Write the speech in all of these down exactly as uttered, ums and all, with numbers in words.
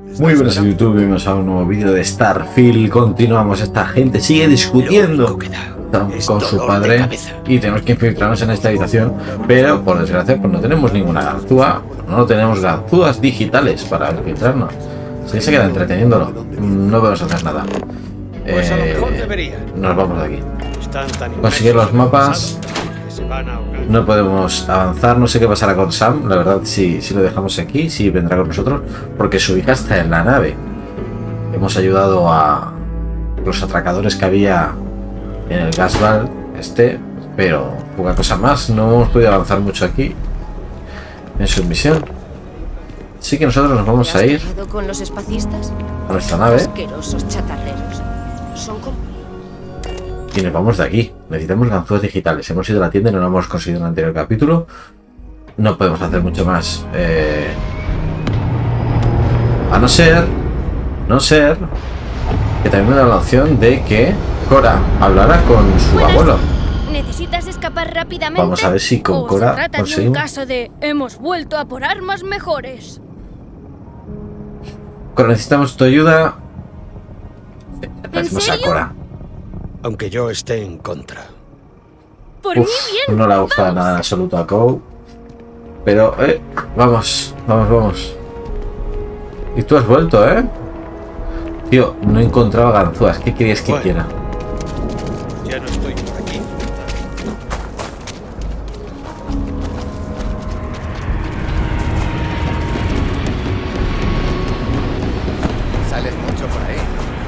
Muy buenas en YouTube, bienvenidos a un nuevo vídeo de Starfield. Continuamos, esta gente sigue discutiendo con su padre y tenemos que infiltrarnos en esta habitación, pero por desgracia pues no tenemos ninguna ganzúa, no tenemos ganzúas digitales para infiltrarnos. Si se queda entreteniéndolo, no podemos hacer nada. Pues a lo mejor Eh, debería. nos vamos de aquí. Están tan Conseguir los mapas. que se van a ahogar. No podemos avanzar, no sé qué pasará con Sam, la verdad, si, si lo dejamos aquí, si vendrá con nosotros, porque su hija está en la nave. Hemos ayudado a los atracadores que había en el gasval este, pero poca cosa más, no hemos podido avanzar mucho aquí en su misión. Así que nosotros nos vamos a ir con los espacistas? a nuestra nave Asquerosos chatarreros. Son como... y nos vamos de aquí. Necesitamos ganzúas digitales. Hemos ido a la tienda y no lo hemos conseguido en el anterior capítulo. No podemos hacer mucho más. Eh... A no ser, no ser que también me da la opción de que Cora hablara con su Buenas. abuelo. ¿Necesitas escapar rápidamente? Vamos a ver si con ¿O Cora se trata de un conseguimos. caso de hemos vuelto a por armas mejores? Cora, necesitamos tu ayuda. Le decimos a serio? Cora. Aunque yo esté en contra. Por Uf, mí bien. no le gusta nada en absoluto a Kou. Pero, eh, vamos, vamos, vamos. Y tú has vuelto, ¿eh? Tío, no he encontrado ganzúas. ¿Qué querías que Bueno. quiera? Ya no estoy por aquí. Sales mucho por ahí.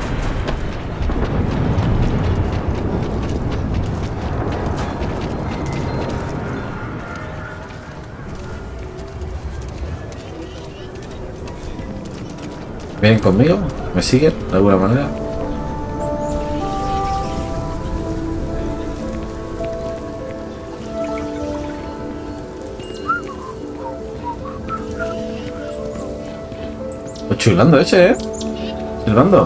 ¿Vienen conmigo? ¿Me siguen de alguna manera? Está chulando ese, ¿eh? Silbando.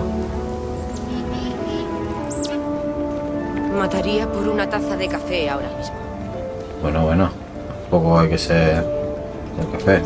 Mataría por una taza de café ahora mismo. Bueno, bueno. Tampoco hay que ser un café.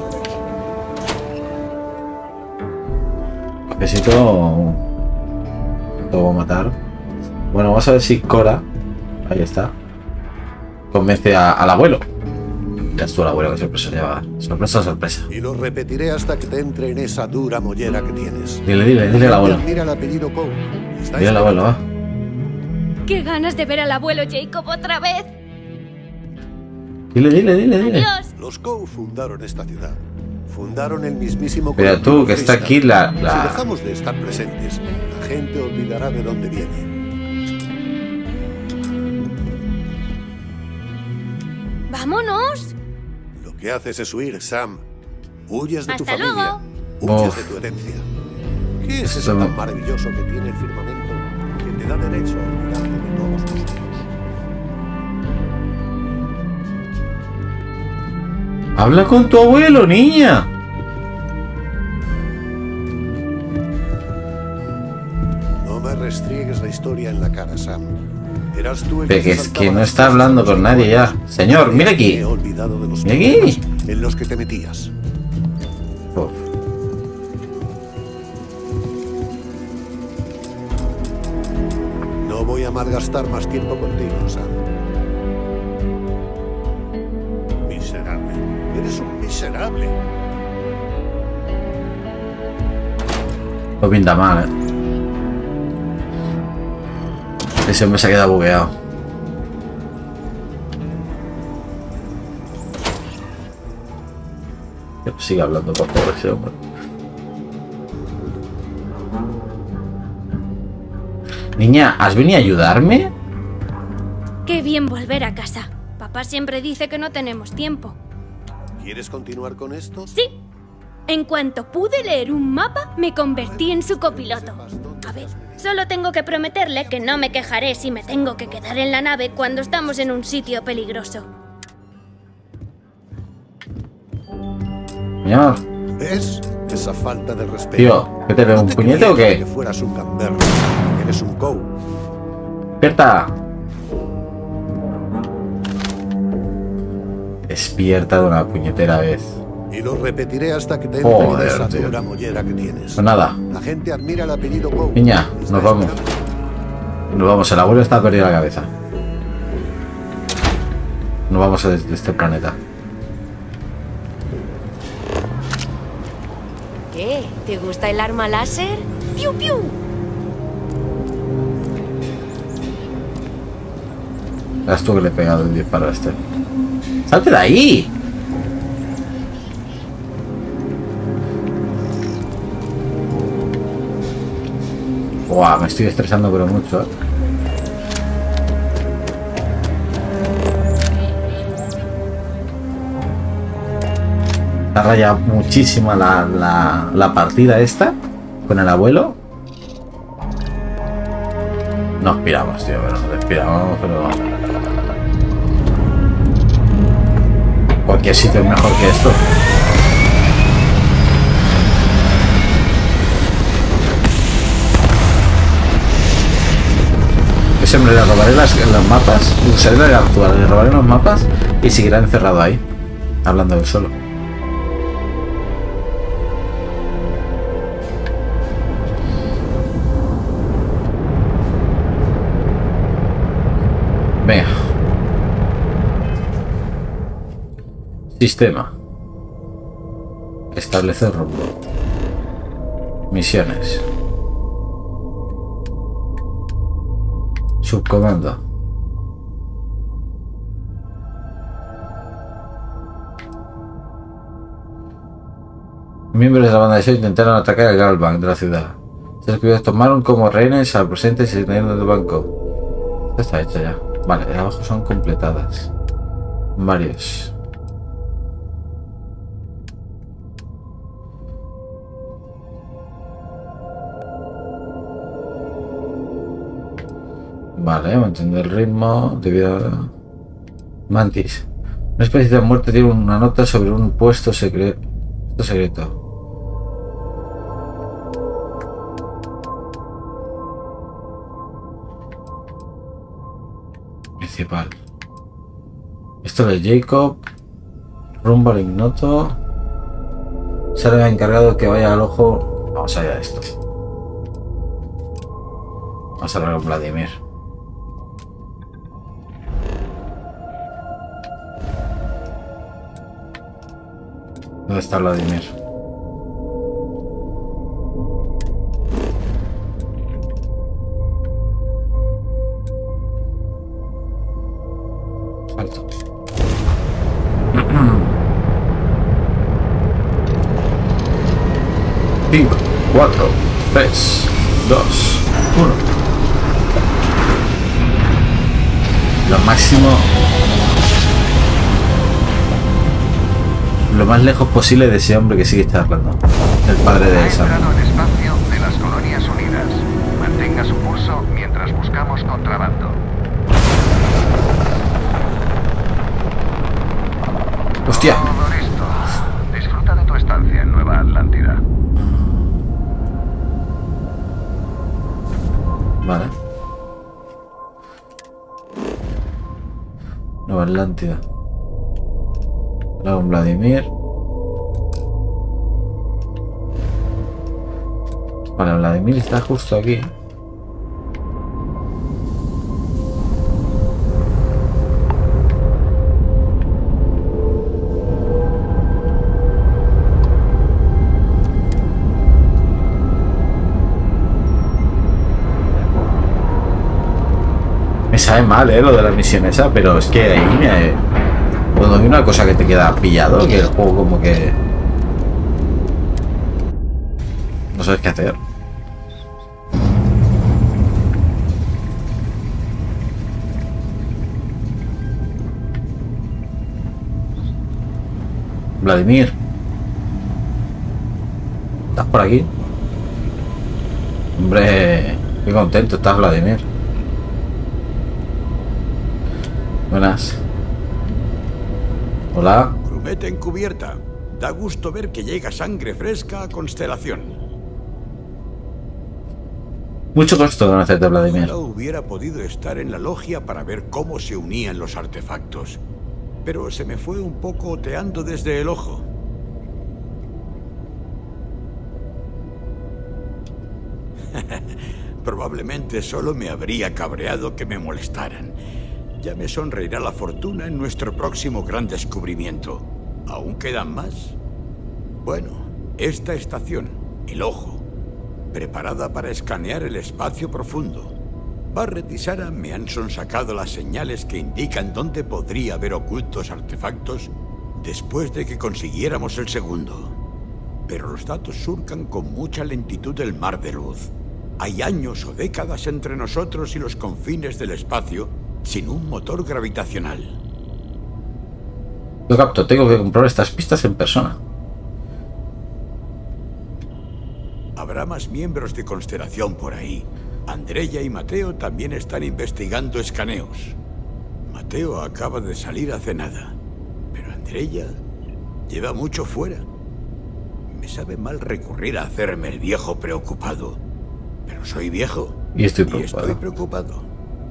Necesito... Lo voy a matar. Bueno, vamos a ver si Cora... Ahí está. Convence a- al abuelo. Ya estuvo el abuelo, que sorpresa lleva. Sorpresa, sorpresa. Y lo repetiré hasta que te entre en esa dura mollera que tienes. Dile, dile, dile al abuelo. Mira el apellido Kou. Está Dile al abuelo, va. Qué ganas de ver al abuelo Jacob otra vez. Dile, dile, dile, dile. Adiós. Los Kou fundaron esta ciudad. Fundaron el mismísimo Pero tú, colectivo que está Freestyle. aquí la... Si la... dejamos de estar presentes, la gente olvidará de dónde viene. Vámonos. Lo que haces es huir, Sam. Huyes de tu Hasta familia. luego. Huyes Uf. de tu herencia. ¿Qué es Esto eso no- tan maravilloso que tiene el firmamento que te da derecho a olvidarte de todos nosotros? Habla con tu abuelo, niña. No me restriegues la historia en la cara, Sam. Eras tú el Pero que se es que saltaba no las está cosas hablando a los con nadie ya. iguales. Señor, mira aquí. Me he olvidado de los Mira aquí. problemas en los que te metías. Uf. No voy a malgastar más tiempo contigo, Sam. Miserable. Eres un miserable. No pinta mal, eh. Ese hombre se ha quedado bugueado. Sigue hablando, por favor, ese hombre. Niña, ¿has venido a ayudarme? Qué bien volver a casa. Papá siempre dice que no tenemos tiempo. ¿Quieres continuar con esto? Sí. En cuanto pude leer un mapa, me convertí en su copiloto. A ver, solo tengo que prometerle que no me quejaré si me tengo que quedar en la nave cuando estamos en un sitio peligroso. Señor, ¿Ves? Esa falta de respeto. tío, ¿qué te veo? No ¿Un te puñete creía o qué? Que fueras un gamberro. Eres un Kou. ¡Despierta! Despierta de una puñetera vez. Y lo repetiré hasta que te Joder, entre esa tío. dura mollera que tienes. Pues nada, La gente admira el apellido Poe. niña, Está nos vamos. esperando. Nos vamos, el abuelo está perdido la cabeza. Nos vamos de de este planeta. ¿Qué? ¿Te gusta el arma láser? ¡Piu, piu! Verás tú que le he pegado el disparo a este. ¡Salte de ahí! Buah, me estoy estresando pero mucho, ¿eh? Raya muchísimo la, la, la partida esta con el abuelo. Nos piramos, tío, pero nos despiramos, pero cualquier sitio es mejor que esto. Ese hombre le robaré las, los mapas, usaré la realidad actual, le robaré los mapas y seguirá encerrado ahí, hablando él solo. Venga. Sistema. Establecer rumbo. Misiones. Subcomando. Miembros de la banda de S E O intentaron atacar el Grand Bank de la ciudad. Los que tomaron como rehenes al presente y se salieron del banco. Esto está hecho ya. Vale, de abajo son completadas. Varios. Vale, manteniendo el ritmo debido a... Mantis. Una especie de muerte tiene una nota sobre un puesto secreto. secreto. Principal. Esto de Jacob. Rumbo al ignoto. Se le ha encargado que vaya al ojo. Vamos allá de esto. Vamos a hablar con Vladimir. ¿Dónde está Vladimir? Salto. Cinco, cuatro, tres, dos, uno. Lo máximo. Lo más lejos posible de ese hombre que sigue charlando. El padre de Sam. Ha entrado en espacio de las Colonias Unidas. Mantenga su pulso mientras buscamos contrabando. ¡Hostia! Todo listo. Disfruta de tu estancia en Nueva Atlántida. Vale. Nueva Atlántida. Ahora con Vladimir. Vale, Vladimir está justo aquí. Me sabe mal, eh, lo de la misión esa, pero es que ahí me... Cuando hay una cosa que te queda pillado, que el juego como que... No sabes qué hacer. Vladimir. ¿Estás por aquí? Hombre, qué contento estás, Vladimir. Buenas. Hola. Grumete encubierta. Da gusto ver que llega sangre fresca a Constelación. Mucho gusto conocerte, Vladimir. Ojalá hubiera podido estar en la logia para ver cómo se unían los artefactos. Pero se me fue un poco oteando desde el ojo. Probablemente solo me habría cabreado que me molestaran. Ya me sonreirá la fortuna en nuestro próximo gran descubrimiento. ¿Aún quedan más? Bueno, esta estación, el Ojo, preparada para escanear el espacio profundo. Barrett y Sara me han sonsacado las señales que indican dónde podría haber ocultos artefactos después de que consiguiéramos el segundo. Pero los datos surcan con mucha lentitud el mar de luz. Hay años o décadas entre nosotros y los confines del espacio sin un motor gravitacional. Lo capto, tengo que comprobar estas pistas en persona. Habrá más miembros de Constelación por ahí. Andrea y Mateo también están investigando escaneos. Mateo acaba de salir hace nada, pero Andrea lleva mucho fuera. Me sabe mal recurrir a hacerme el viejo preocupado, pero soy viejo y estoy y preocupado. Estoy preocupado.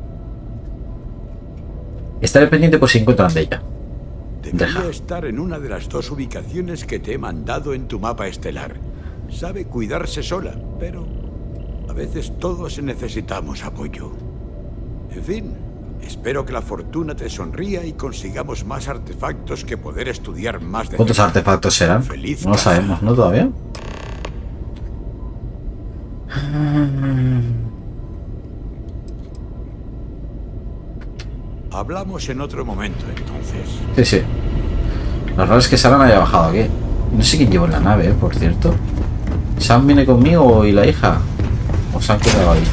Estaré pendiente por si encuentran de ella. Debería Deja. estar en una de las dos ubicaciones que te he mandado en tu mapa estelar. Sabe cuidarse sola, pero a veces todos necesitamos apoyo. En fin, espero que la fortuna te sonría y consigamos más artefactos que poder estudiar más de ¿Cuántos cerca. artefactos serán? Feliz No lo caza. sabemos, ¿no? Todavía. Hablamos en otro momento, entonces. Sí, sí. Lo raro es que Sara no haya bajado aquí. No sé quién llevó en la nave, eh, por cierto. ¿Sam viene conmigo y la hija? ¿O se han quedado ahí?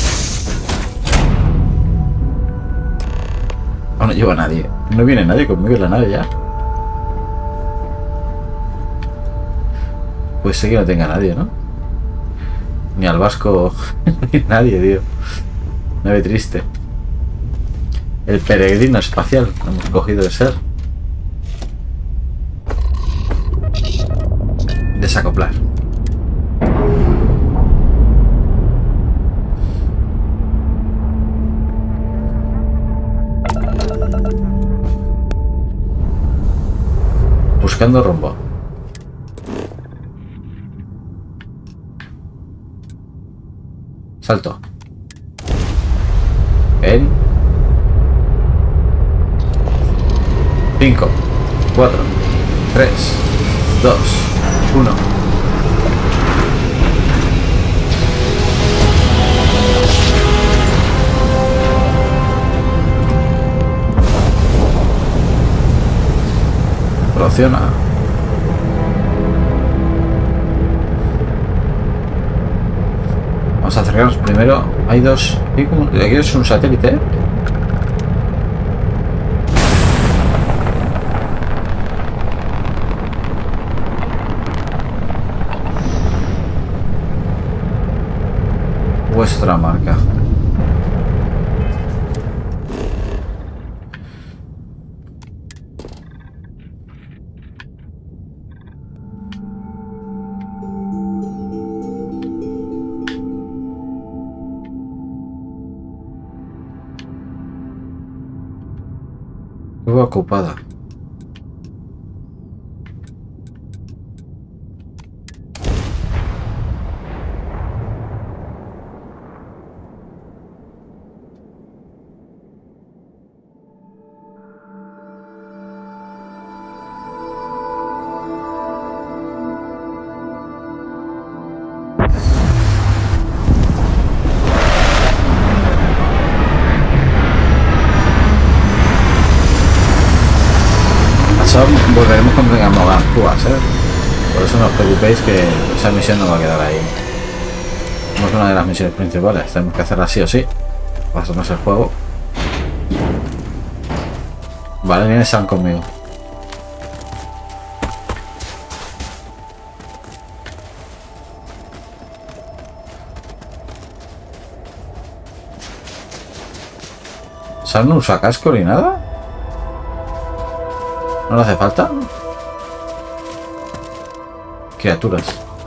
Oh, no lleva a nadie. No viene nadie conmigo en la nave ya. Pues sé que no tenga nadie, ¿no? Ni al vasco. Ni nadie, tío. Nave triste. El peregrino espacial. Lo hemos cogido de ser. Desacoplar. Buscando rumbo. Salto. En cinco, cuatro, tres, dos, uno. Procciona. Vamos a acercarnos primero. Hay dos. Aquí es un satélite, ¿eh? Vuestra marca. Cueva ocupada. Volveremos cuando tengamos ganzúas, ¿eh? Por eso no os preocupéis que esa misión no va a quedar ahí. No es una de las misiones principales, tenemos que hacerla sí o sí. Pasarnos el juego. Vale, viene Sam conmigo. ¿Sam no usa casco ni nada? ¿No le hace falta? Criaturas.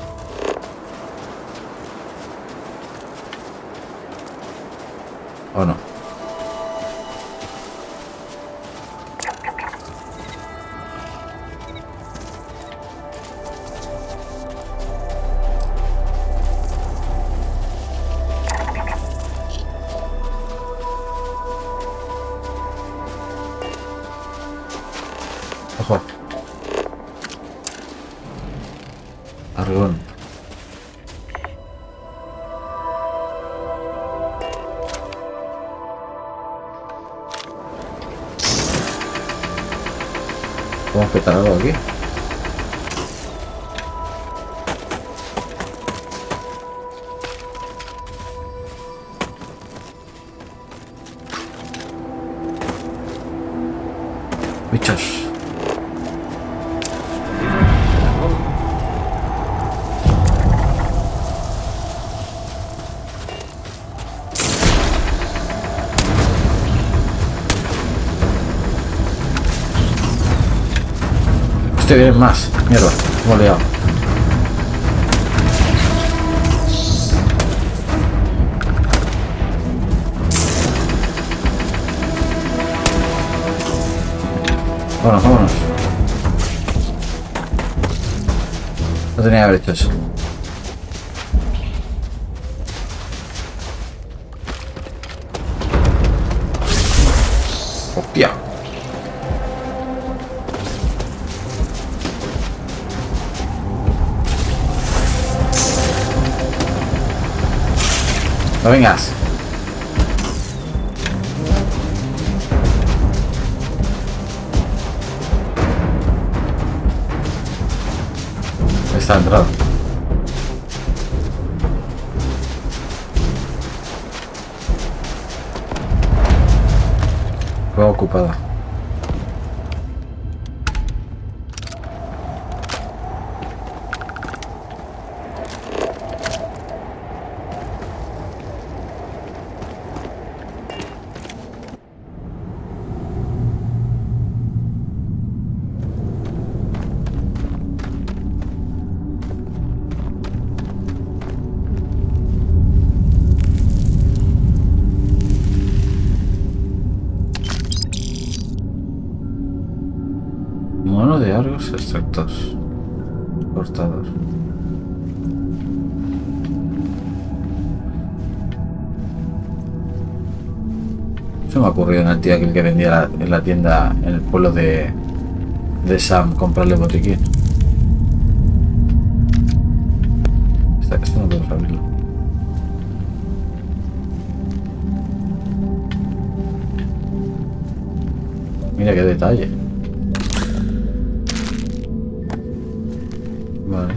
¿O no? Argón. ¿Podemos petar algo aquí? Bichos. Hostia, vienen más. Mierda, me he liado. Vámonos, vámonos. No tenía que haber hecho eso. Hostia. No vengas. Está entrado. Fue ocupada. Mono de Argos extractos. Cortador. Se me ha ocurrido en el tío aquel que vendía la, en la tienda en el pueblo de, de Sam comprarle botiquín. Esta, esto no podemos abrirlo. Mira qué detalle. Vale.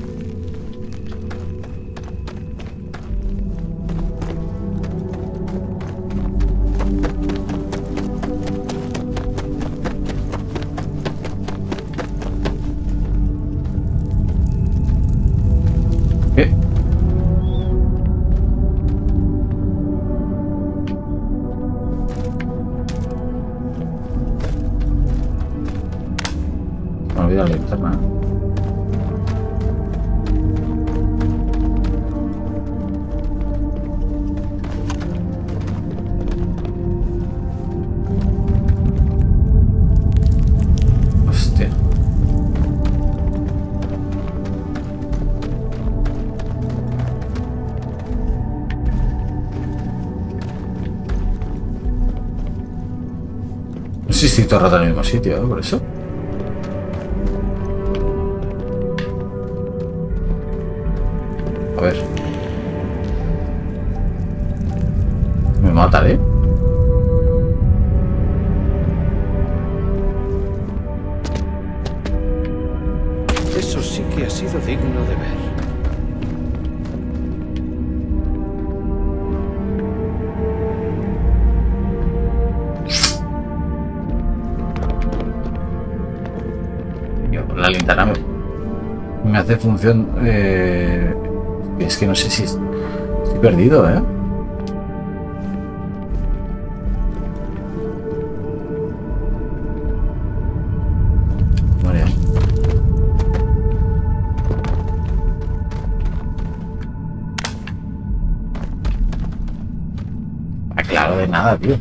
¿Qué? Me olvidé la linterna. No sé si estoy todo el rato en el mismo sitio, ¿eh? Por eso. A ver. Me mataré. Eso sí que ha sido digno de ver. La linterna me, me hace función. Eh, es que no sé si estoy perdido, ¿eh? Vale. Ah, claro, de nada, tío.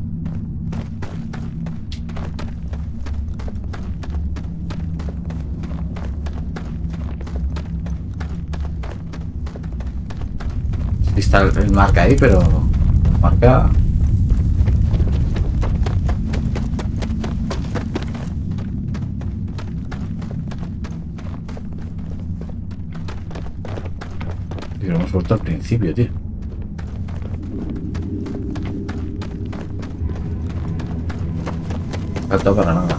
Está el, el marca ahí, pero marca. Pero hemos vuelto al principio, tío. No falta para nada.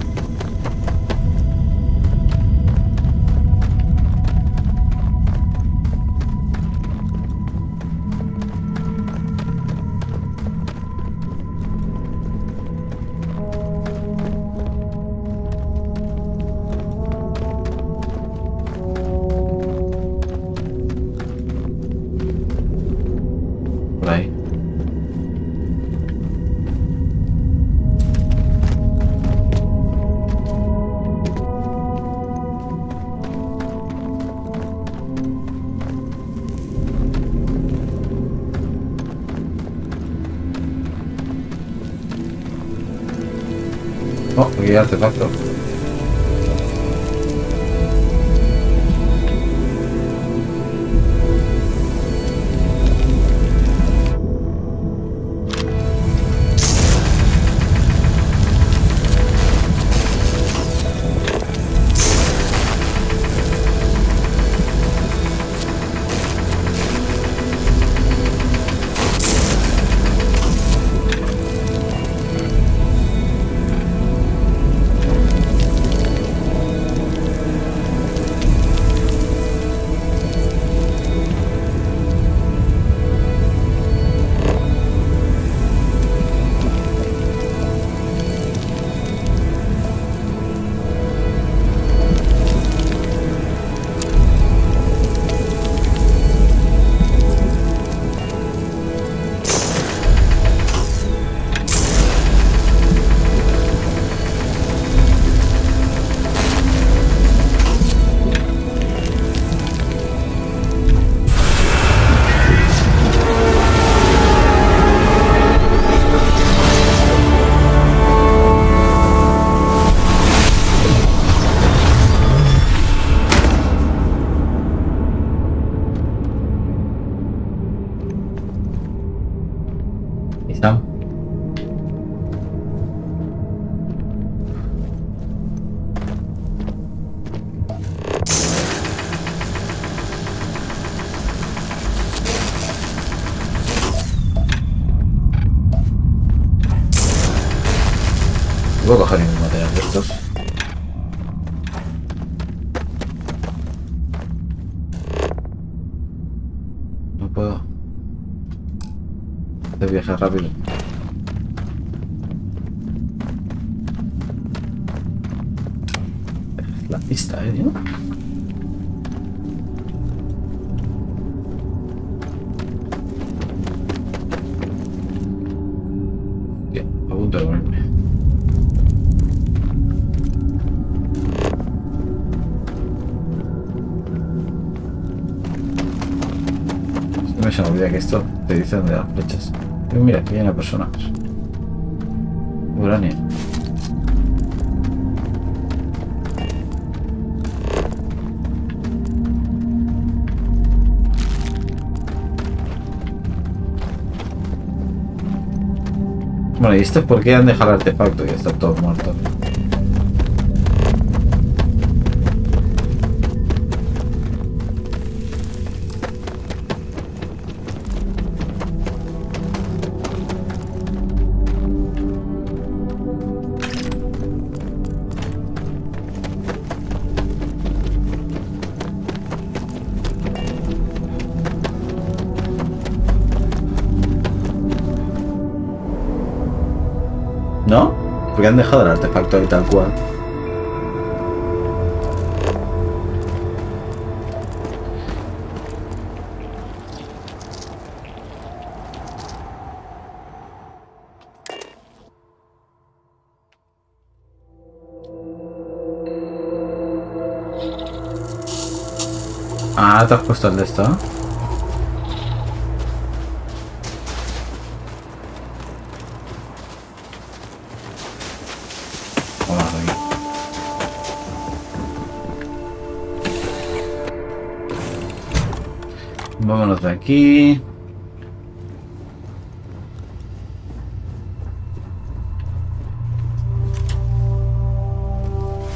Por ahí. Oh, aquí hay artefacto. Sam. No puedo coger ningún material de estos. No puedo. Este viaje rápido. La pista, eh, ¿no? Bien, a punto de morirme. No se me olvida que esto te dice dónde las flechas. Pero mira, aquí hay una persona. Urania. Bueno, ¿y esto es por qué han dejado el artefacto y está todo muerto? ¿No? Porque han dejado el artefacto ahí tal cual. Ah, te has puesto el de esto, ¿no? Vámonos de aquí.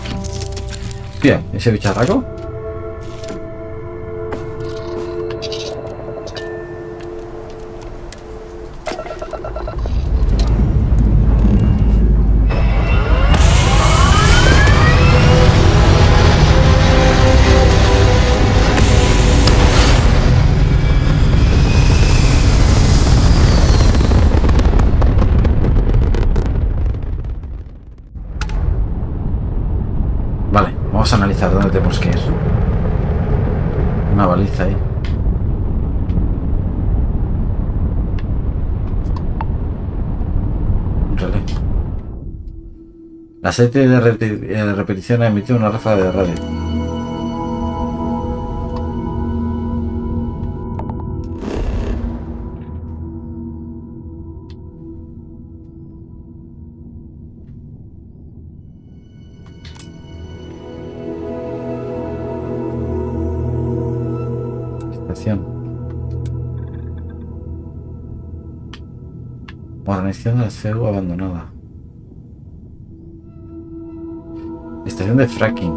Hostia, ese bicharraco. dónde tenemos que ir. Una baliza ahí. Un relé. La serie de, rep de repetición ha emitido una ráfaga de radio. Guarnición de la C E U abandonada. Estación de fracking.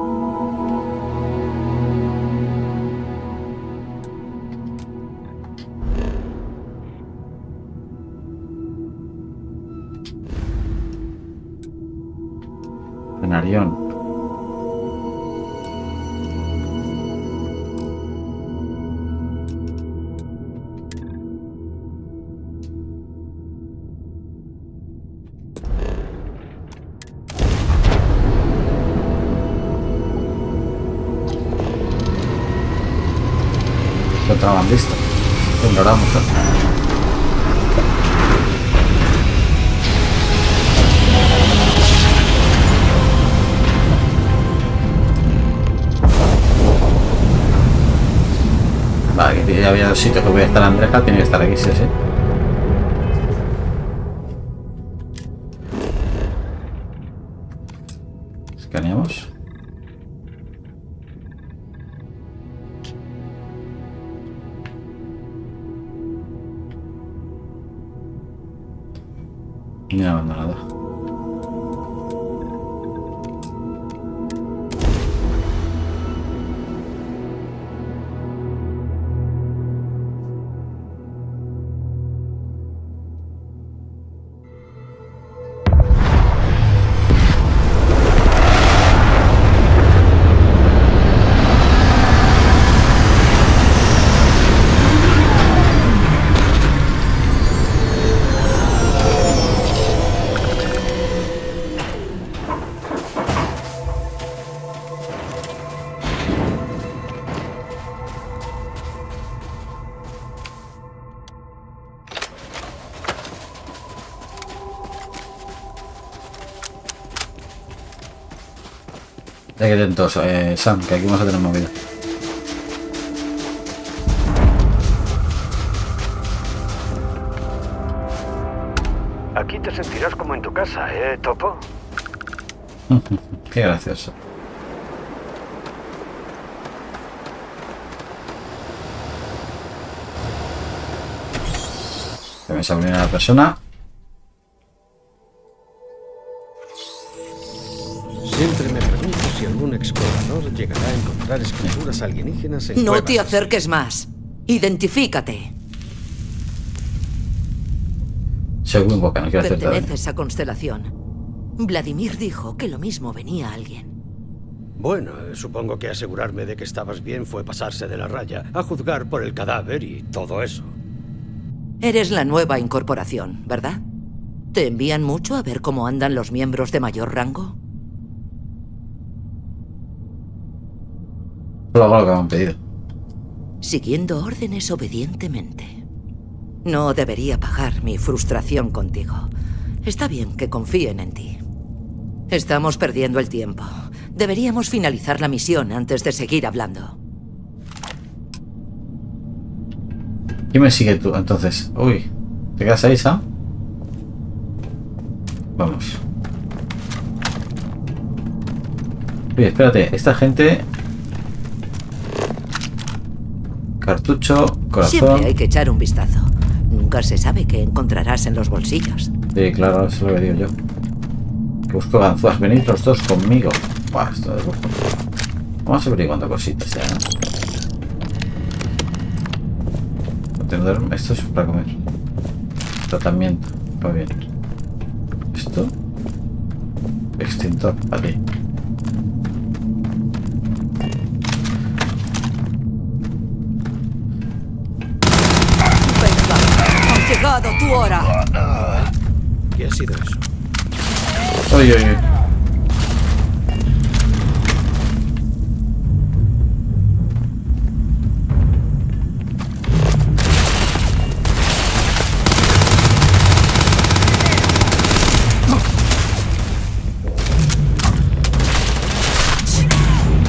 Venarión. Contrabandista. Ignoramos. Vale, aquí ya había dos sitios que voy a estar. Andreja tiene que estar aquí, sí, sí. Escaneamos. Mina abandonada. Hay que atentos, eh, Sam, que aquí vamos a tener movida. Aquí te sentirás como en tu casa, ¿eh, Topo? Qué gracioso. Se me sale una persona. Siempre me pregunto si algún explorador llegará a encontrar escrituras alienígenas en No cuevas te así. acerques más. Identifícate. Soy muy boca, no quiero hacerte daño. Perteneces a Constelación. Vladimir dijo que lo mismo venía alguien. Bueno, supongo que asegurarme de que estabas bien fue pasarse de la raya, a juzgar por el cadáver y todo eso. Eres la nueva incorporación, ¿verdad? ¿Te envían mucho a ver cómo andan los miembros de mayor rango? Solo hago lo que me han pedido. Siguiendo órdenes obedientemente. No debería pagar mi frustración contigo. Está bien que confíen en ti. Estamos perdiendo el tiempo. Deberíamos finalizar la misión antes de seguir hablando. ¿Quién me sigue tú, entonces? Uy, ¿te quedas ahí, Sam? Vamos. Oye, espérate, esta gente... Cartucho, corazón... Siempre hay que echar un vistazo. Nunca se sabe qué encontrarás en los bolsillos. Sí, claro, eso es lo que digo yo. Que busco ganzúas, venid los dos conmigo. Buah, esto es loco. Vamos averiguando cositas ya. Contenedor, esto es para comer. Tratamiento, va bien. Esto. Extintor, vale. Ha llegado tu hora. ¿Qué ha sido eso? Oye, oye.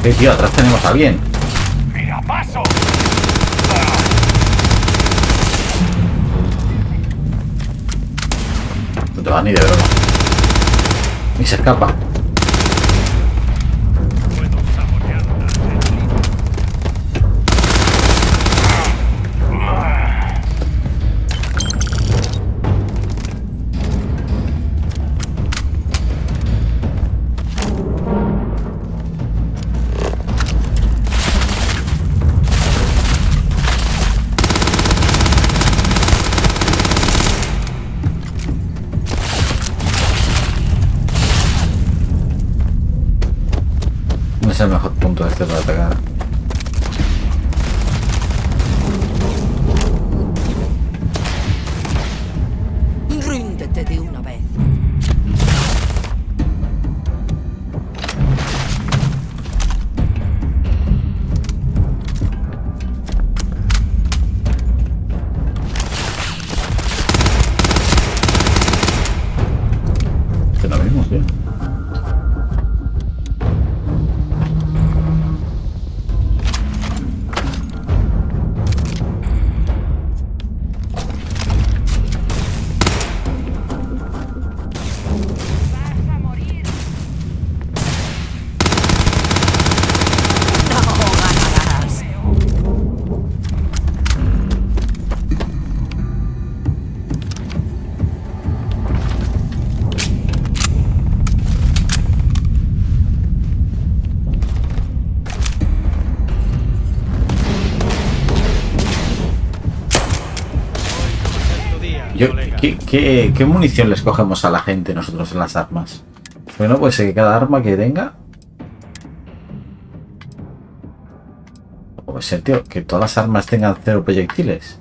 Eh, tío, atrás tenemos a alguien. ¡Mira, paso! No te va ni de broma. Ni se escapa. Puedo sabotearla. No es el mejor punto este para atacar. Ríndete de una vez. Que lo mismo, tío. Yo, ¿qué, qué, ¿Qué munición les cogemos a la gente nosotros en las armas? Bueno, pues que cada arma que tenga... Puede ser, tío, que todas las armas tengan cero proyectiles.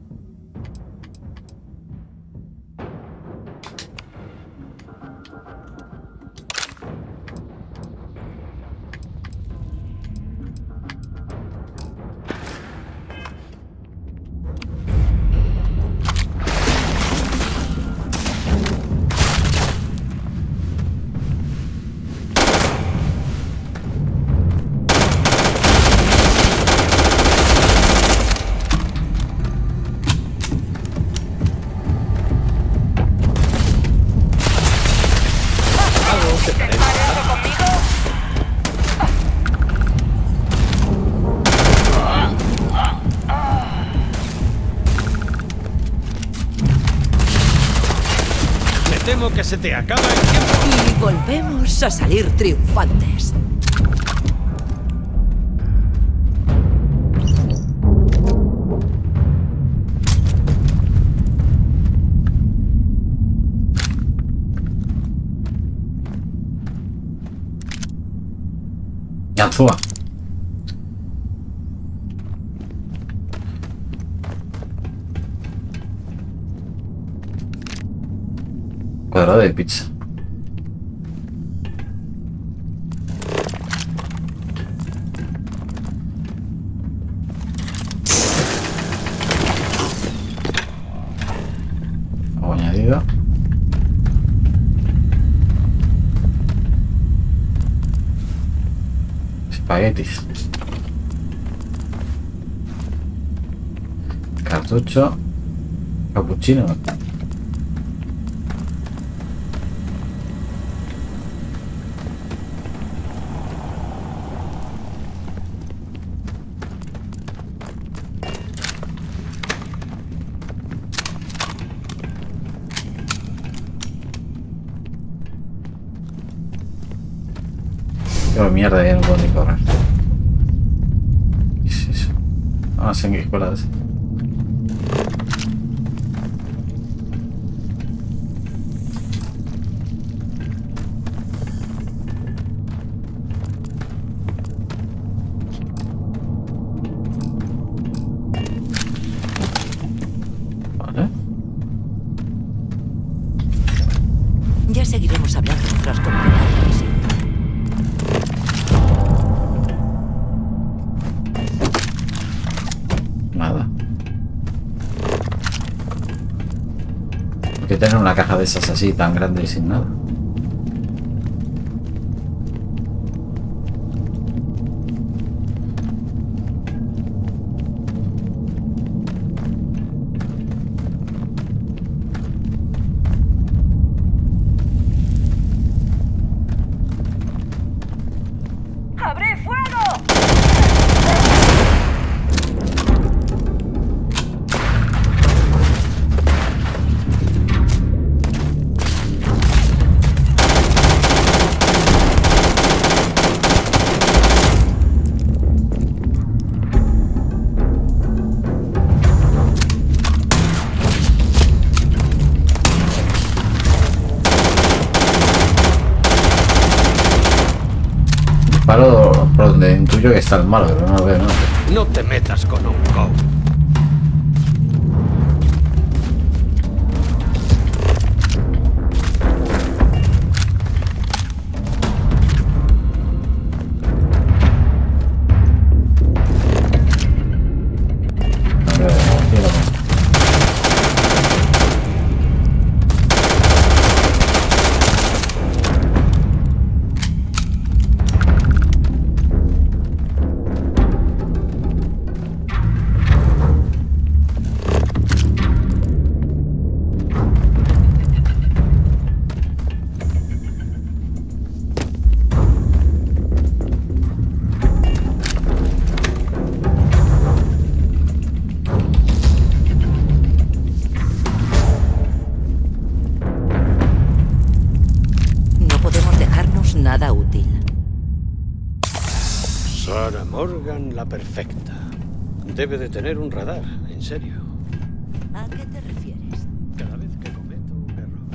Temo que se te acaba el tiempo. Y volvemos a salir triunfantes. Ganzúa. Cuadrado de pizza. Algo añadido. Espaguetis. Cartucho. Cappuccino. Oh, mierda, ya no puedo ni correr. ¿Qué es eso? Ah, sanguijuelas. Vale. Ya seguiremos hablando tras completar la misión. Nada. ¿Por qué tener una caja de esas así tan grande y sin nada? creo que está el malo, pero no lo veo, ¿no? No te metas con un cow. Nada útil. Sarah Morgan, la perfecta. Debe de tener un radar, en serio. ¿A qué te refieres? Cada vez que cometo un error.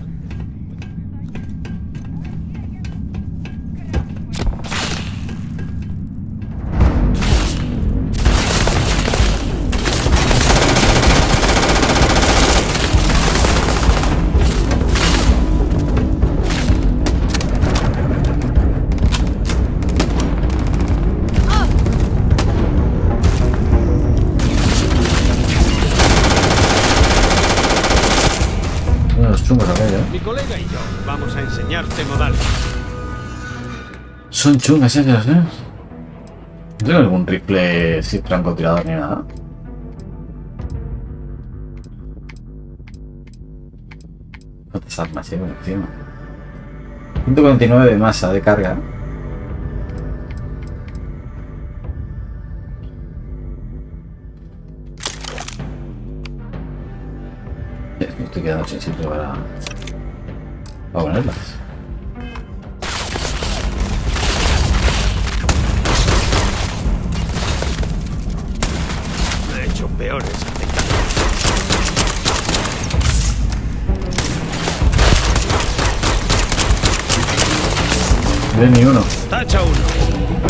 Chungos aquello, ¿eh? Mi colega y yo vamos a enseñarte modales. Son chungas ellas, ¿eh? ¿No tengo algún rifle sin francotirador ni nada? ¿Cuántas armas llevo encima? ciento cuarenta y nueve de masa de carga. Me estoy quedando sin sitio para, para ponerlas. Me he hecho peores afectados. No hay ni uno. Tacha uno.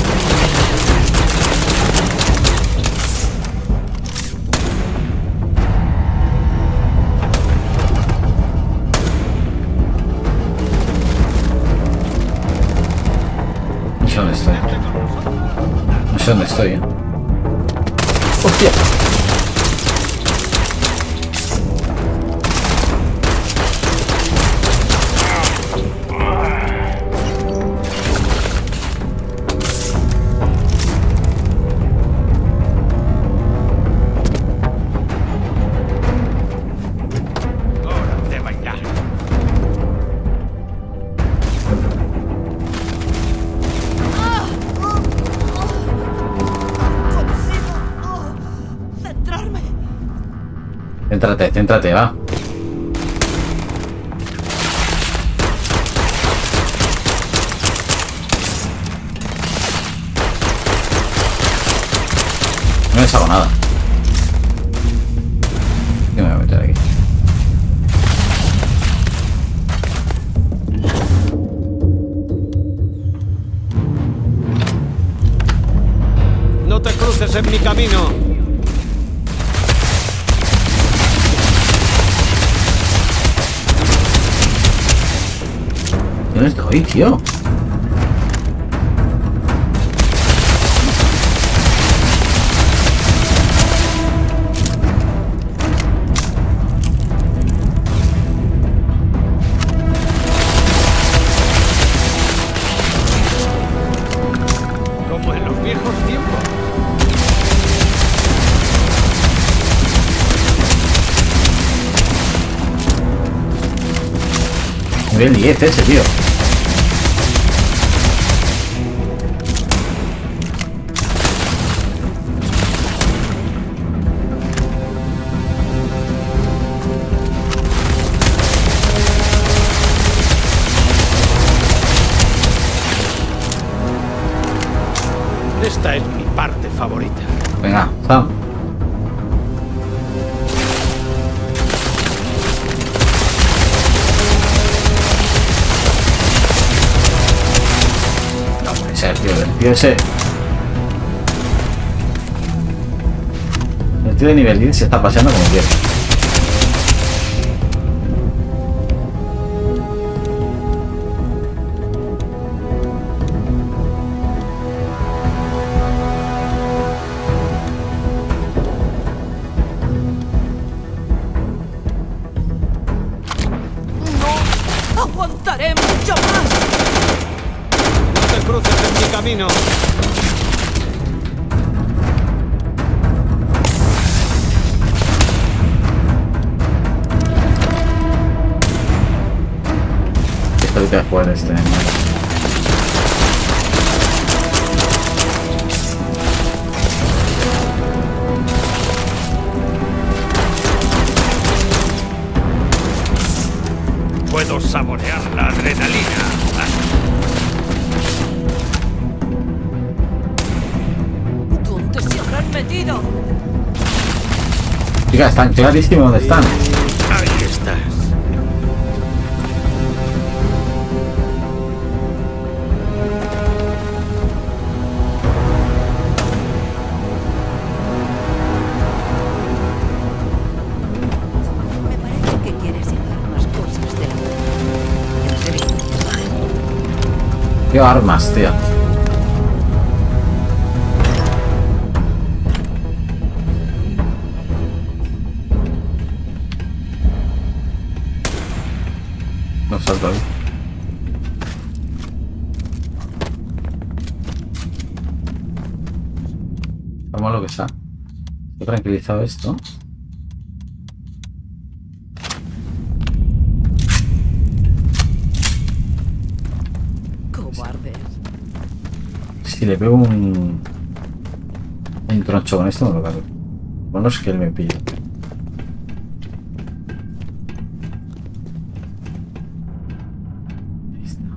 ¿Dónde estoy? No sé dónde estoy, ¿eh? ¡Hostia! Hora de bailar. Céntrate, céntrate, va. No les hago nada. ¿Qué me voy a meter aquí? No te cruces en mi camino. ¿Dónde estoy, tío? Como en los viejos tiempos. Nivel diez ese, tío. Esta es mi parte favorita. Venga, Sam. No puede ser, tío. El tío ese. El tío de nivel diez se está paseando como quiere. ¡No aguantaré mucho más! ¡No te cruces en mi camino! Ahorita de jugar este. Puedo saborear la adrenalina. ¿Dónde se habrán metido? Chicas, están clarísimos dónde están. Ahí estás. Me parece que quieres llevar más cosas de la... Qué armas, tío. No salto ahí. Vamos a lo que sea. He tranquilizado esto. Cobardes. Si le pego un... un troncho con esto, me lo cargo. Bueno, es que él me pilla. Ahí está.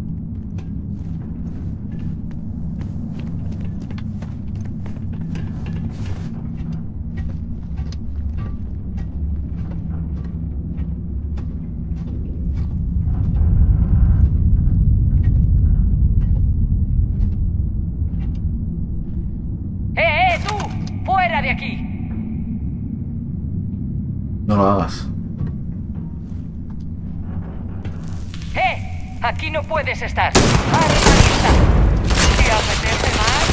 ¡Eh, eh, tú! ¡Fuera de aquí! No lo hagas. ¡Eh! Aquí no puedes estar. ¡Haz la lista! ¿Te apetece más?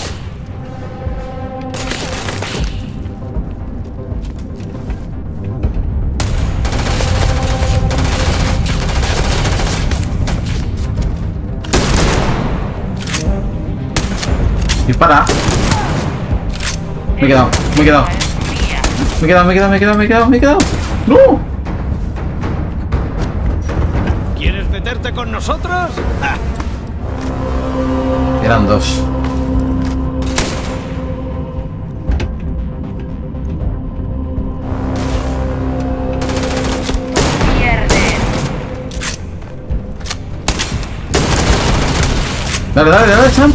Dispara. Me he quedado, me he quedado. Me he quedado, me he quedado, me he quedado, me he quedado, me he quedado. ¡No! ¿Quieres meterte con nosotros? ¡Ah! Eran dos. Dale, dale, dale, Sam.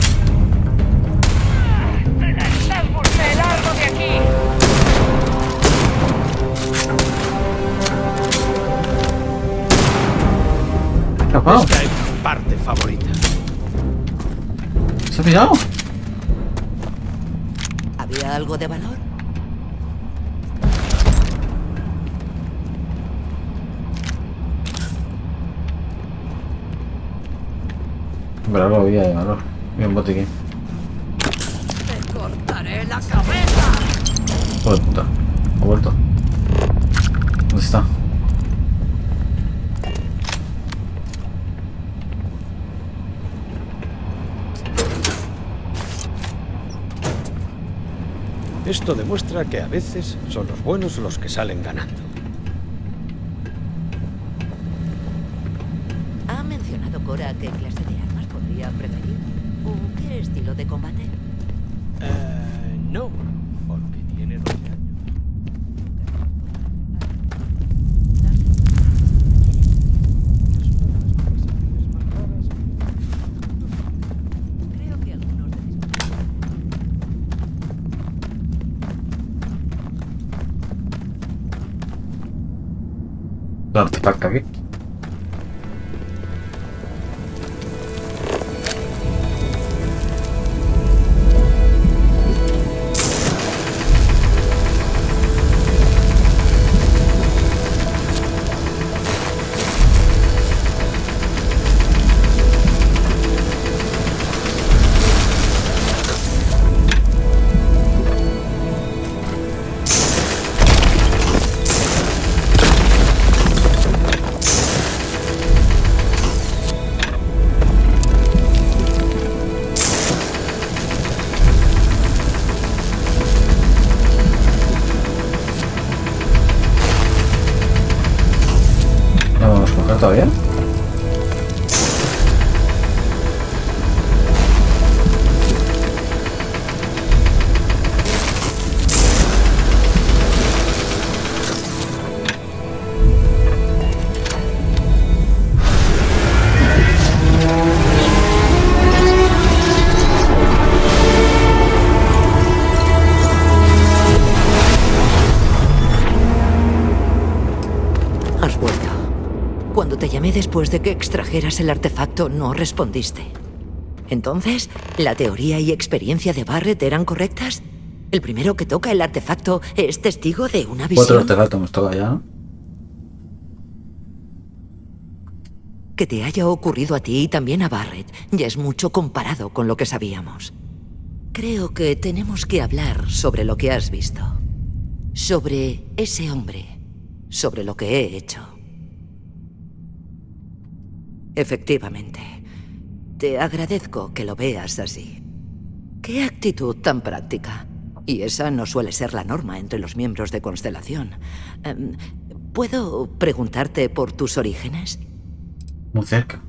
¡Lámpurse, largo de aquí! Escapado. Esta es mi parte favorita. ¿Se ha pillado? ¿Había algo de valor? Pero algo había de valor. Mira un botiquín. ¡Te cortaré la cabeza! Hijo de puta. Ha vuelto. ¿Dónde está? Esto demuestra que a veces son los buenos los que salen ganando. ¿Ha mencionado Cora qué clase de armas podría preferir? ¿O qué estilo de combate? Eh, no, porque tiene doce años. Creo que algunos de mis... Un artefacto aquí. todavía? Cuando te llamé después de que extrajeras el artefacto, no respondiste. Entonces, ¿la teoría y experiencia de Barrett eran correctas? ¿El primero que toca el artefacto es testigo de una visión? Otro artefacto nos toca ya, ¿no? Que te haya ocurrido a ti y también a Barrett ya es mucho comparado con lo que sabíamos. Creo que tenemos que hablar sobre lo que has visto. Sobre ese hombre. Sobre lo que he hecho. Efectivamente. Te agradezco que lo veas así. Qué actitud tan práctica. Y esa no suele ser la norma entre los miembros de Constelación. Um, ¿Puedo preguntarte por tus orígenes? Muy cerca.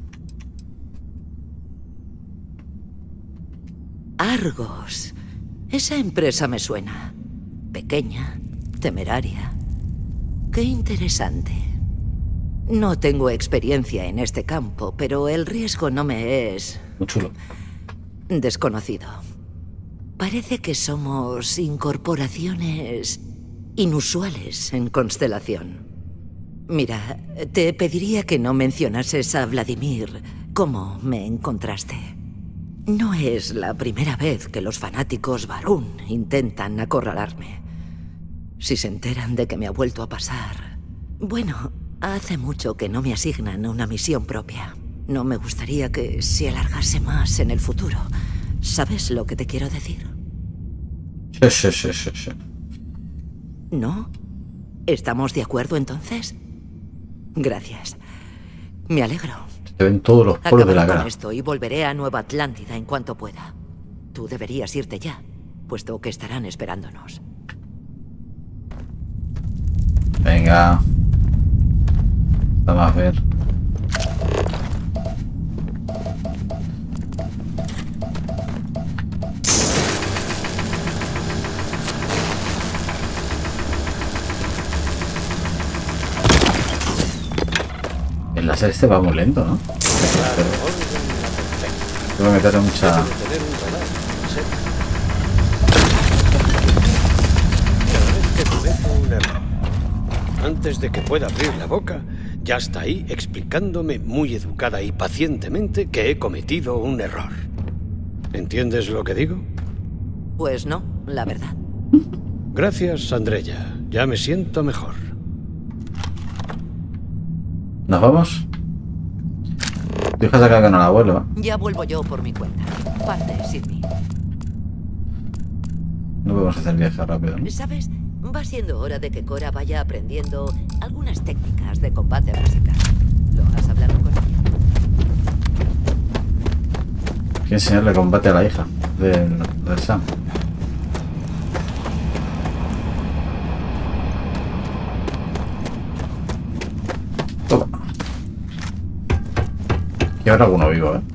Argos. Esa empresa me suena. Pequeña, temeraria. Qué interesante. No tengo experiencia en este campo, pero el riesgo no me es... Muy chulo. Desconocido. Parece que somos incorporaciones inusuales en Constelación. Mira, te pediría que no mencionases a Vladimir cómo me encontraste. No es la primera vez que los fanáticos Va'ruun intentan acorralarme. Si se enteran de que me ha vuelto a pasar... Bueno... Hace mucho que no me asignan una misión propia. No me gustaría que se alargase más en el futuro. ¿Sabes lo que te quiero decir? Sí, sí, sí, sí, sí. ¿No? ¿Estamos de acuerdo entonces? Gracias. Me alegro. Te ven todos los poros de la Acabaré cara. con esto y volveré a Nueva Atlántida en cuanto pueda. Tú deberías irte ya, puesto que estarán esperándonos. Venga. Vamos a ver. El láser este va muy lento, ¿no? Pero... Tengo que meterle mucha... Antes de que pueda abrir la boca, ya está ahí explicándome muy educada y pacientemente que he cometido un error. ¿Entiendes lo que digo? Pues no, la verdad. Gracias, Andrea. Ya me siento mejor. ¿Nos vamos? Fíjate acá con el abuelo. Ya vuelvo yo por mi cuenta. Parte, Sidney. No podemos hacer viaje rápido, ¿no? ¿Sabes? Va siendo hora de que Cora vaya aprendiendo algunas técnicas de combate básicas. ¿Lo has hablado con ella? Hay que enseñarle combate a la hija del, del Sam. Toma. Y ahora alguno vivo, ¿eh?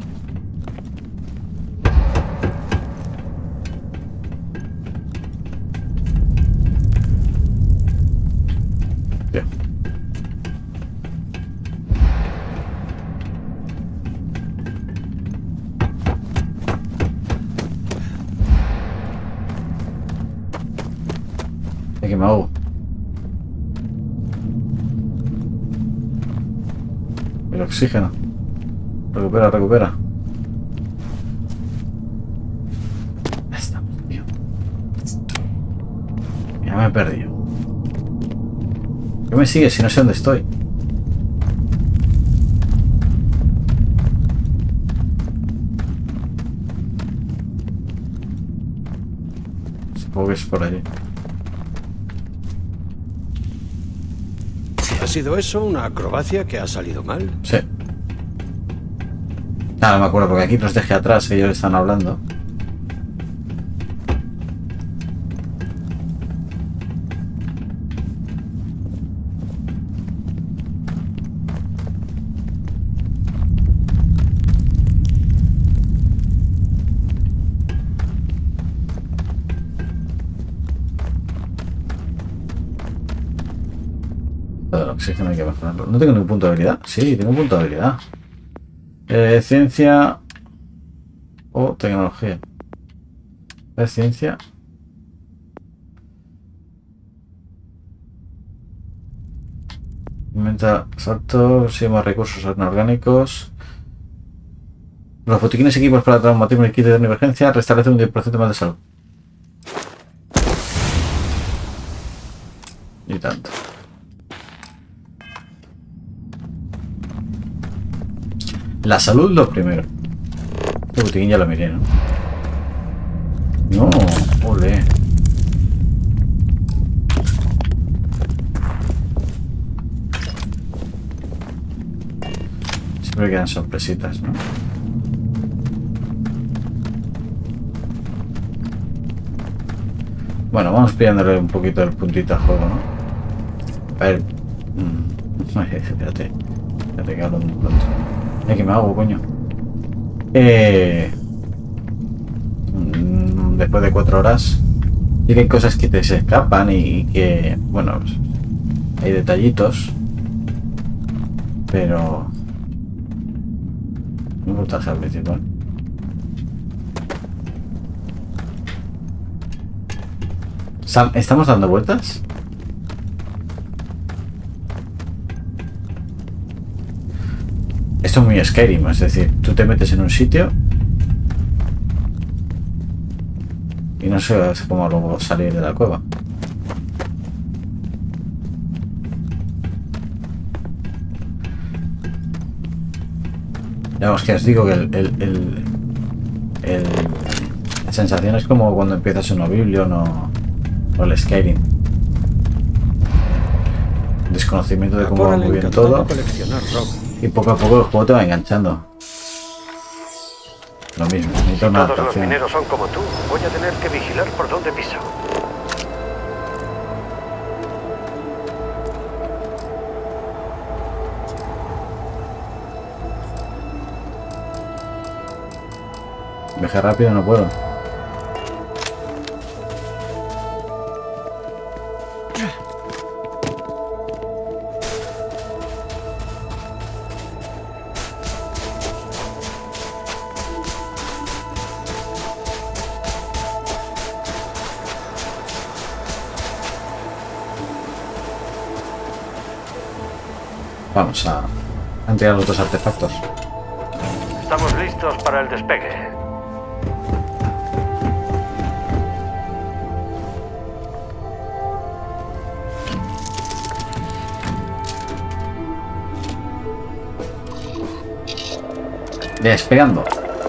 Que me ahogo. El oxígeno. Recupera, recupera. Ya estamos, tío. Ya me he perdido. ¿Qué me sigue si no sé dónde estoy? Supongo que es por allí. ¿Ha sido eso una acrobacia que ha salido mal? Sí. Ah, no me acuerdo porque aquí los dejé atrás, ellos están hablando. Todo el oxígeno hay que mejorarlo. No tengo ningún punto de habilidad. Sí, tengo un punto de habilidad. Eh, ciencia o tecnología. Es ciencia. Aumenta saltos, y más recursos anorgánicos. Los botiquines equipos para traumatismo y kit de emergencia restablece un diez por ciento más de salud. Y tanto. La salud lo primero. Este botiquín ya lo miré, ¿no? No, ole. Siempre quedan sorpresitas, ¿no? Bueno, vamos pillándole un poquito el puntito al juego, ¿no? A ver. Mm. Espérate. Espérate que hablo muy pronto. Ay, que me hago, coño. Eh. Después de cuatro horas. Y que hay cosas que te se escapan y que. Bueno, hay detallitos. Pero. No importa el principal. Sam, ¿estamos dando vueltas? Esto es muy Skyrim, es decir, tú te metes en un sitio y no sé cómo luego salir de la cueva. Ya os que os digo que el, el, el, el, la sensación es como cuando empiezas en Oblivion o, o el Skyrim. Desconocimiento de cómo va muy bien todo. Y poco a poco el juego te va enganchando. Lo mismo, necesito una adaptación. Todos los mineros son como tú. Voy a tener que vigilar por dónde piso. Viajar rápido no puedo. Vamos a, a entregar los dos artefactos. Estamos listos para el despegue. Despegando.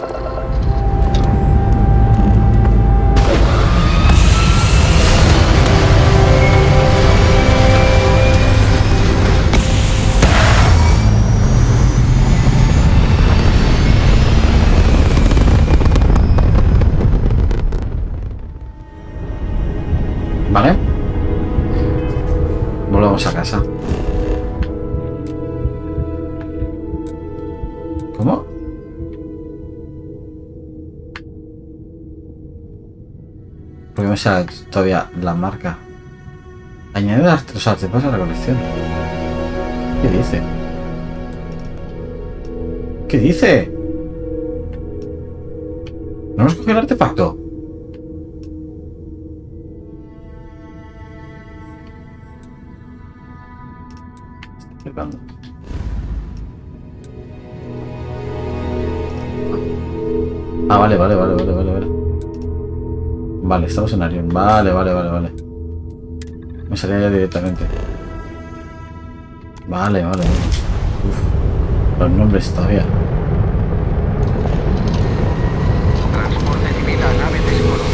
Vale. Volvemos a casa. ¿Cómo? Porque me sale todavía la marca. Añade los artefactos a la colección. ¿Qué dice? ¿Qué dice? ¿No nos cogió el artefacto? Flipando. Ah, vale, vale, vale, vale, vale, vale. Vale, estamos en Arion. Vale, vale, vale, vale. Me salía ya directamente. Vale, vale. Uf, los nombres todavía. Transporte civil a nave descolonizada.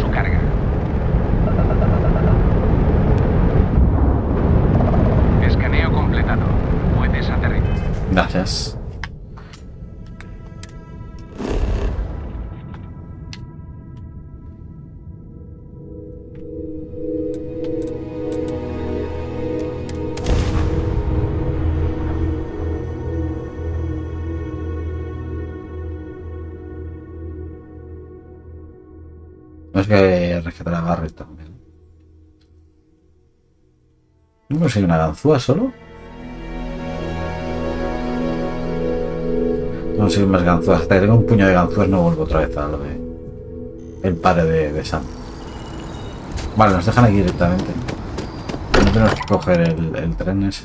Escaneamos No es que rescatar a Garrett también. ¿No consigue una ganzúa solo? No consigo más ganzúas. Hasta que tengo un puño de ganzúas no vuelvo otra vez a lo de... el padre de, de Sam. Vale, nos dejan aquí directamente. No tenemos que coger el, el tren ese.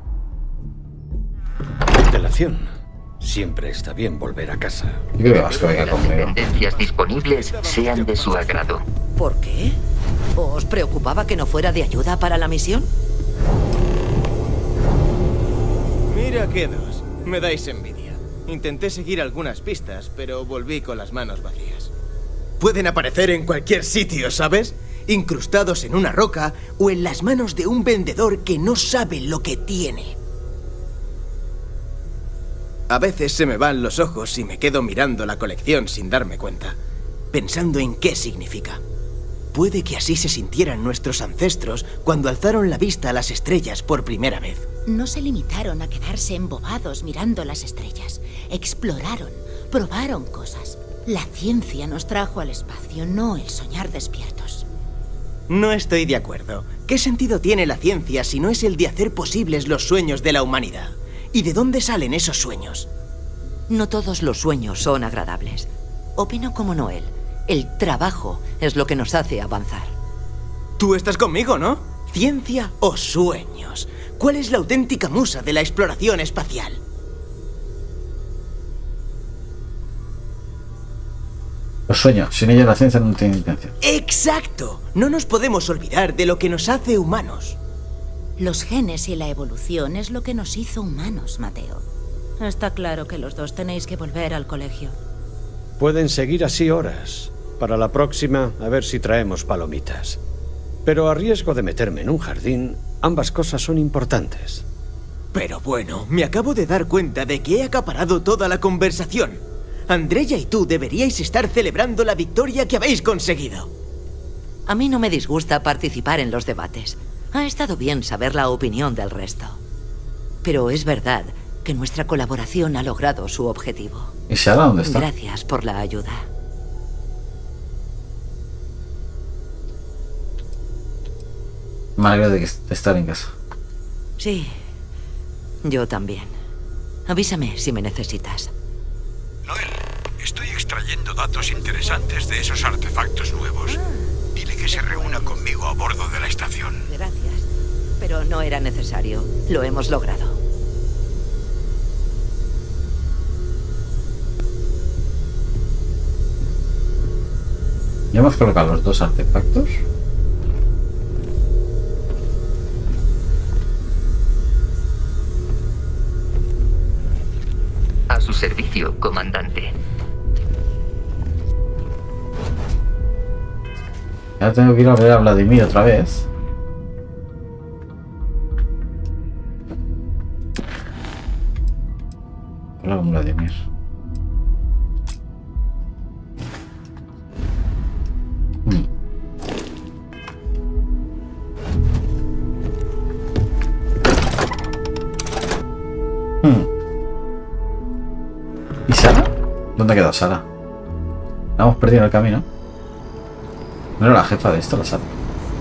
Delación. Siempre está bien volver a casa. Yo creo que Vasco venga conmigo. Las dependencias disponibles sean de su agrado. ¿Por qué? ¿Os preocupaba que no fuera de ayuda para la misión? Mira qué dos. Me dais envidia. Intenté seguir algunas pistas, pero volví con las manos vacías. Pueden aparecer en cualquier sitio, ¿sabes? Incrustados en una roca o en las manos de un vendedor que no sabe lo que tiene. A veces se me van los ojos y me quedo mirando la colección sin darme cuenta, pensando en qué significa. Puede que así se sintieran nuestros ancestros cuando alzaron la vista a las estrellas por primera vez. No se limitaron a quedarse embobados mirando las estrellas. Exploraron, probaron cosas. La ciencia nos trajo al espacio, no el soñar despiertos. No estoy de acuerdo. ¿Qué sentido tiene la ciencia si no es el de hacer posibles los sueños de la humanidad? ¿Y de dónde salen esos sueños? No todos los sueños son agradables. Opino como Noel. El trabajo es lo que nos hace avanzar. Tú estás conmigo, ¿no? ¿Ciencia o sueños? ¿Cuál es la auténtica musa de la exploración espacial? Los sueños. Sin ellos la ciencia no tiene intención. ¡Exacto! No nos podemos olvidar de lo que nos hace humanos. Los genes y la evolución es lo que nos hizo humanos, Mateo. Está claro que los dos tenéis que volver al colegio. Pueden seguir así horas. Para la próxima, a ver si traemos palomitas. Pero a riesgo de meterme en un jardín, ambas cosas son importantes. Pero bueno, me acabo de dar cuenta de que he acaparado toda la conversación. Andrea y tú deberíais estar celebrando la victoria que habéis conseguido. A mí no me disgusta participar en los debates. Ha estado bien saber la opinión del resto. Pero es verdad que nuestra colaboración ha logrado su objetivo. ¿Y Sara dónde está? Gracias por la ayuda. Me alegro de estar en casa. Sí, yo también. Avísame si me necesitas. Noel, estoy extrayendo datos interesantes de esos artefactos nuevos. Dile que se reúna conmigo a bordo de la estación. Gracias, pero no era necesario. Lo hemos logrado. ¿Ya hemos colocado los dos artefactos? A su servicio, comandante. Ya tengo que ir a ver a Vladimir otra vez. Hola con Vladimir. Hmm. Hmm. ¿Y Sara? ¿Dónde ha quedado Sara? La hemos perdido en el camino. No era la jefa de esto, la Sara.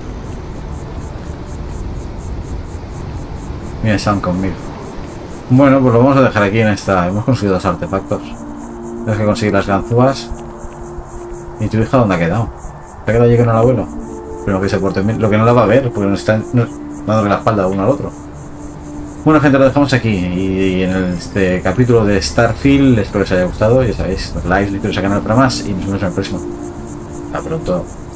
Mira, Sam conmigo. Bueno, pues lo vamos a dejar aquí en esta. Hemos conseguido dos artefactos. Tienes que conseguir las ganzúas. ¿Y tu hija dónde ha quedado? ¿Se ha quedado allí con el abuelo? Pero que se porte bien. Lo que no la va a ver, porque nos están dándole la espalda uno al otro. Bueno, gente, lo dejamos aquí. Y en este capítulo de Starfield, espero que os haya gustado. Ya sabéis, los likes, suscribiros al canal para más. Y nos vemos en el próximo. Hasta pronto.